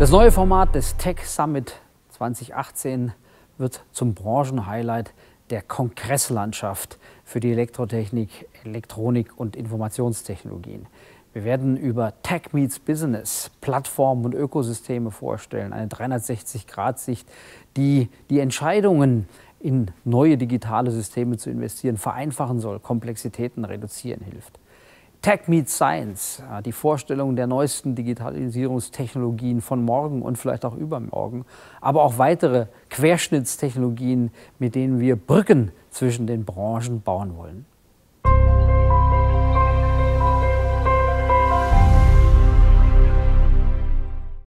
Das neue Format des Tech Summit 2018 wird zum Branchenhighlight der Kongresslandschaft für die Elektrotechnik, Elektronik und Informationstechnologien. Wir werden über Tech Meets Business, Plattformen und Ökosysteme vorstellen, eine 360-Grad-Sicht, die die Entscheidungen in neue digitale Systeme zu investieren vereinfachen soll, Komplexitäten reduzieren hilft. Tech Meets Science, die Vorstellung der neuesten Digitalisierungstechnologien von morgen und vielleicht auch übermorgen, aber auch weitere Querschnittstechnologien, mit denen wir Brücken zwischen den Branchen bauen wollen.